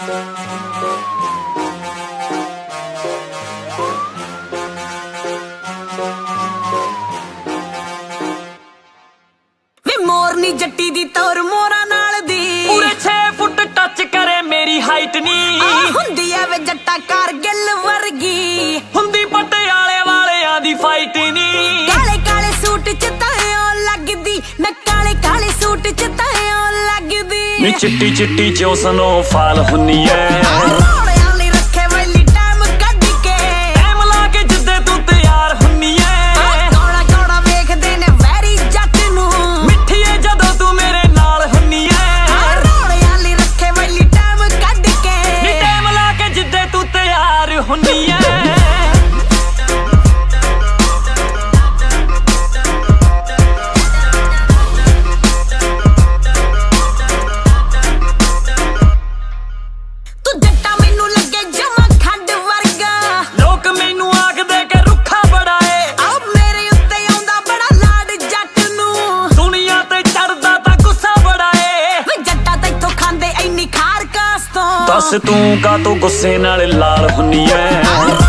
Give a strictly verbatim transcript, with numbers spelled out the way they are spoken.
मोरनी जट्टी दी तौर मोरा नाल दी पूरे छे फुट टच करे मेरी हाइट नी हुंदी ऐ वे जट्टा कारगिल वर्गी हुंदी पटियाले वालेयां दी फाइट नी काले काले सूट च तायो लगदी न काले काले सूट च तायो लगदी नी चिट्टी चिट्टी जो सनो फाल हुन्नी ऐ दस तू का तो गुस्से नाल लाल हुन्नी ऐ।